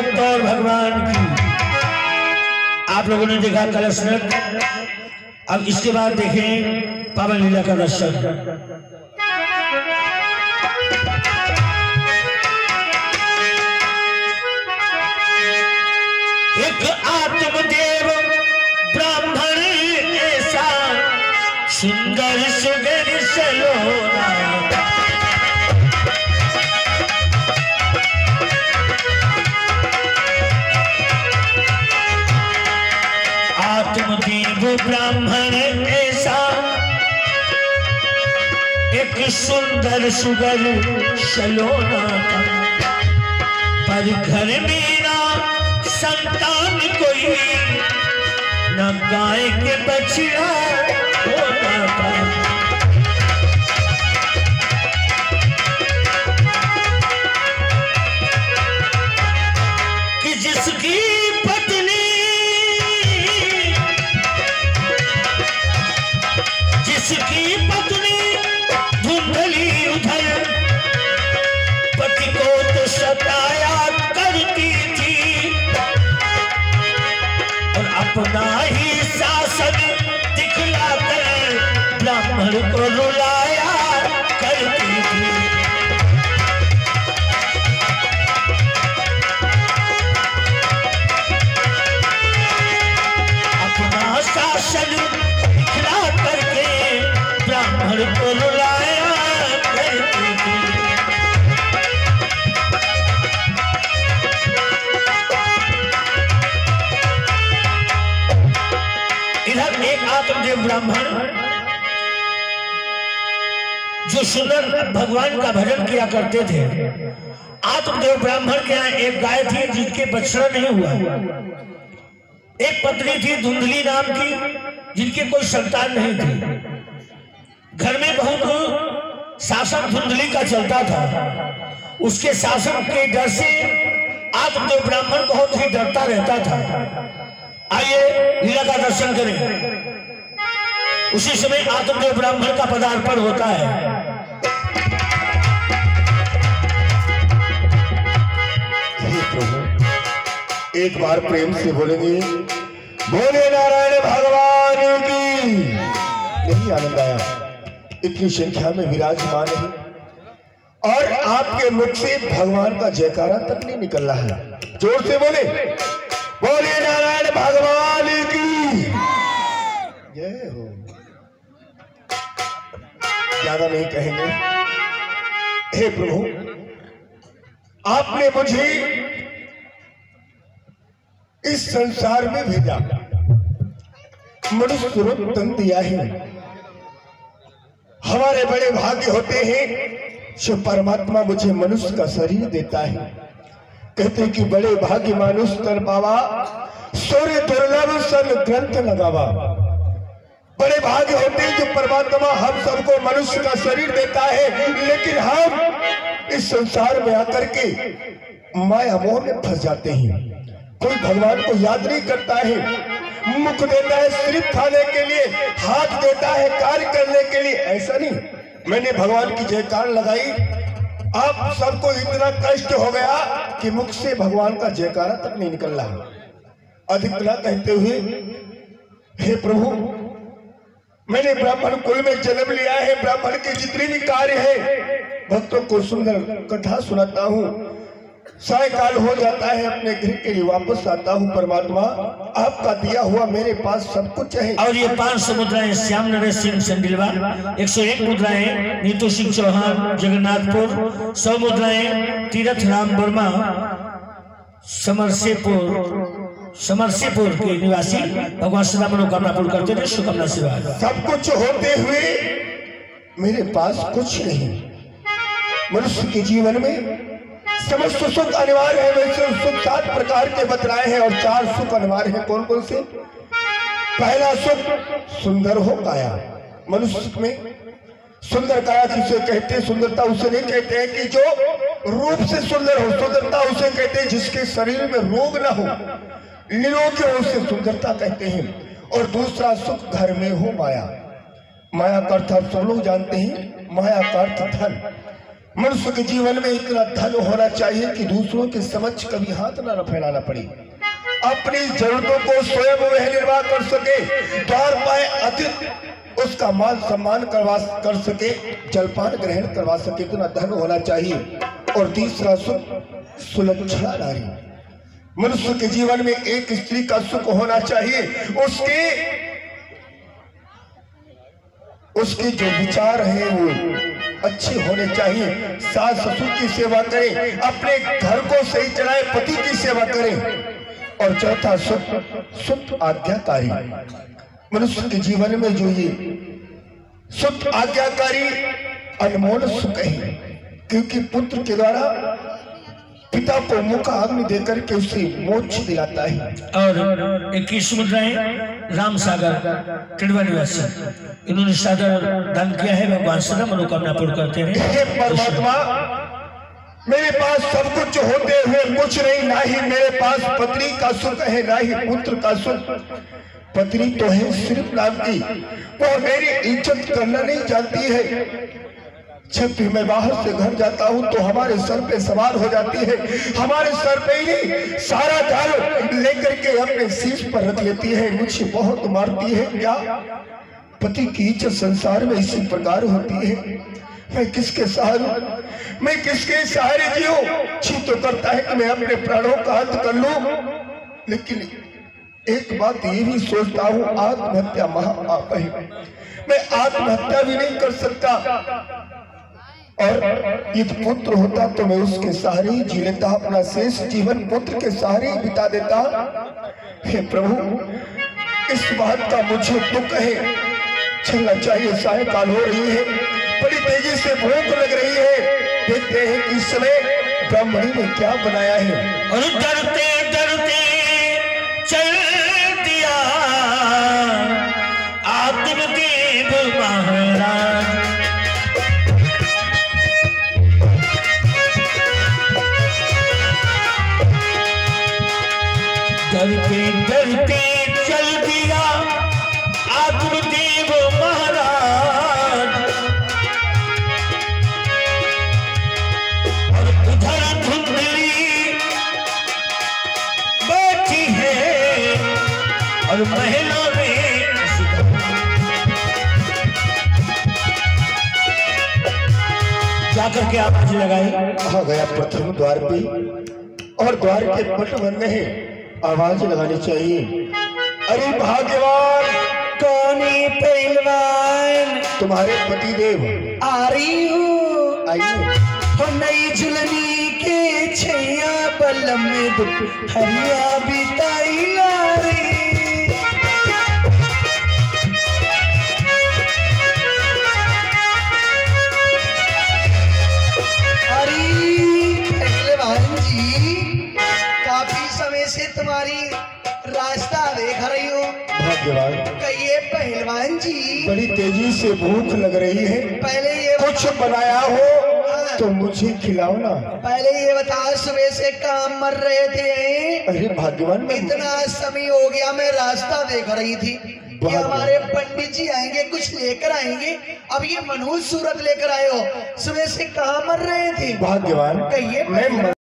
भक्त और भगवान की आप लोगों ने देखा कलश नृत्य। अब इसके बाद देखें पावन लीला का दर्शन। एक आत्मदेव ब्राह्मण ऐसा सुंदर सुगर सलोना, आत्मदेव ब्राह्मण ऐसा एक सुंदर सुगर सलोना था, पर घर में ना संतान कोई, न गाय के बछड़ा होता था। कि जिसकी पत्नी धुंधली उधर पति को तो सताया करती थी, और अपना ही शासन दिखलाकर ब्राह्मण को रुलाया करती थी। अपना शासन दिखला करके ब्राह्मण को रुलाया करती थी। इधर एक आत्मदेव ब्राह्मण जो सुंदर भगवान का भजन किया करते थे, आत्मदेव ब्राह्मण के यहाँ एक गाय थी जिनके बछड़ा नहीं हुआ, एक पत्नी थी धुंधली नाम की जिनके कोई संतान नहीं थी। घर में बहुत शासन धुंधली का चलता था, उसके शासन के डर से आत्मदेव ब्राह्मण बहुत ही डरता रहता था। आइए लीला का दर्शन करें। उसी समय आत्मदेव ब्राह्मण का पदार्पण होता है। हे प्रभु, एक बार प्रेम से बोलेंगे बोले नारायण भगवान की। नहीं आनंद आया, इतनी संख्या में विराजमान है और आपके मुख से भगवान का जयकारा तक नहीं निकल रहा है। जोर से बोले बोले नारायण भगवान की जय हो। ज्यादा नहीं कहेंगे। हे प्रभु, आपने मुझे इस संसार में भेजा, मनुष्य रूप तन दिया है। हमारे बड़े भाग्य होते हैं जो परमात्मा मुझे मनुष्य का शरीर देता है। कहते कि बड़े भाग्य मानुष तर बाबा, सूर्य दुर्लभ सन ग्रंथ लगावा। बड़े भाग्य होते हैं जो परमात्मा हम सबको मनुष्य का शरीर देता है, लेकिन हम इस संसार में आकर के माया मोह में फंस जाते हैं। कोई भगवान को याद नहीं करता है। मुख देता है सिर्फ खाने के लिए, हाथ देता है कार्य करने के लिए, ऐसा नहीं। मैंने भगवान की जयकार लगाई, आप सबको इतना कष्ट हो गया कि मुख से भगवान का जयकारा तक नहीं निकल रहा। अधिक ना कहते हुए, हे प्रभु, मैंने ब्राह्मण कुल में जन्म लिया है। ब्राह्मण के जितने भी कार्य है भक्तों को सुंदर कथा सुनाता हूँ। सायकाल हो जाता है, अपने घर के लिए वापस आता हूँ। परमात्मा, आपका दिया हुआ मेरे पास सब कुछ है। और ये 500 मुद्राएं श्याम नरेश सिंह संडिलवा, 101 मुद्राएं नीतू सिंह चौहान जगन्नाथपुर, 100 मुद्राएं तीरथ राम वर्मा समरसेपुर के निवासी, भगवान सदा मनोकामना पूर्ण करते रहे, शुभकामना सेवा। सब कुछ होते हुए मेरे पास कुछ नहीं। मनुष्य के जीवन में समस्त सुख अनिवार्य है। वैसे सुख 7 प्रकार के बतलाए हैं और 4 सुख अनिवार्य है। कौन कौन से? पहला सुख सुंदर हो काया। मनुष्य में सुंदर काया किसे कहते हैं? सुंदरता उसे नहीं कहते हैं कि जो रूप से सुंदर हो। सुंदरता उसे कहते हैं जिसके शरीर में रोग ना हो, निरोगी हो, उसे सुंदरता कहते हैं। और दूसरा सुख घर में हो माया। माया का अर्थ सब लोग जानते हैं, माया का अर्थ धन। मनुष्य के जीवन में इतना धन होना चाहिए कि दूसरों के समक्ष कभी हाथ ना फैलाना पड़े, अपनी जरूरतों को स्वयं वह निर्वाह कर सके, द्वार पाए अतिथि उसका मान सम्मान कर सके, जलपान ग्रहण करवा सके, इतना धन होना चाहिए। और तीसरा सुख सुलक्षणा नारी। मनुष्य के जीवन में एक स्त्री का सुख होना चाहिए, उसके जो विचार हैं वो अच्छे होने चाहिए, सास ससुर की सेवा करें, अपने घर को सही चलाए, पति की सेवा करें। और चौथा सुख आज्ञाकारी। मनुष्य के जीवन में जो ये सुख आज्ञाकारी अनमोल सुख है, क्योंकि पुत्र के द्वारा पिता को मुख अग्नि देकर के उसे मोक्ष दिलाता है। और 21 मुद्राएं राम सागर टिड़वा निवासी, इन्होंने सादर दान किया है। भगवान सदा मनोकामना पूर्ण करते रहे। हे परमात्मा, मेरे पास सब कुछ होते हुए कुछ नहीं, ना ही मेरे पास पत्नी का सुख है, ना ही पुत्र का सुख। पत्नी तो है सिर्फ नाम की, वो मेरी इज्जत करना नहीं जानती है। जब भी मैं बाहर से घर जाता हूँ तो हमारे सर पे सवार हो जाती है, हमारे सर पे ही नहीं सारा घर लेकर के अपने शीश पर रख लेती है, मुझे बहुत मारती है। क्या पति की इज्जत संसार में इसी प्रकार होती है? मैं किसके सहारे, मैं किसके सहारे जीऊं? जी तो करता है कि मैं अपने प्राणों का अंत कर लूं, लेकिन एक बात ये भी सोचता हूँ, आत्महत्या महापाप है, मैं आत्महत्या भी नहीं कर सकता। और यदि पुत्र होता तो मैं उसके सहारे ही जी लेता, अपना शेष जीवन पुत्र के सहारे ही बिता देता। हे प्रभु, इस बात का मुझे दुख है। चलना चाहिए, सायंकाल हो रही है, बड़ी तेजी से भूख लग रही है। देखते हैं कि इस समय ब्राह्मणी ने क्या बनाया है। और डरते डरते चल दिया आत्मदेव महाराज। डरते डरते चल दिया आत्मदेव महाराज। और उधर धुंधली बैठी है और महिला में जाकर के आवाज लगाई। आ गया प्रथम द्वार पे, और द्वार के पट बंद है, आवाज लगानी चाहिए। अरे भाग्यवान, कौन है पहलवान? तुम्हारे पति देव आ रही हूँ। आइए। हो नई जुलनी के छैया बलम में हरिया बिताई लारी। से तुम्हारी रास्ता देख रही हूँ। भाग्यवान, कहिए पहलवान जी, बड़ी तेजी से भूख लग रही है, पहले ये कुछ बनाया हो तो मुझे खिलाओ ना। पहले ये बता, सुबह से काम मर रहे थे? अरे भाग्यवान, इतना समय हो गया, मैं रास्ता देख रही थी कि हमारे पंडित जी आएंगे, कुछ लेकर आएंगे। अब ये मनहूस सूरत लेकर आए हो, सुबह से कहाँ मर रहे थे? भाग्यवान, कहिए मैं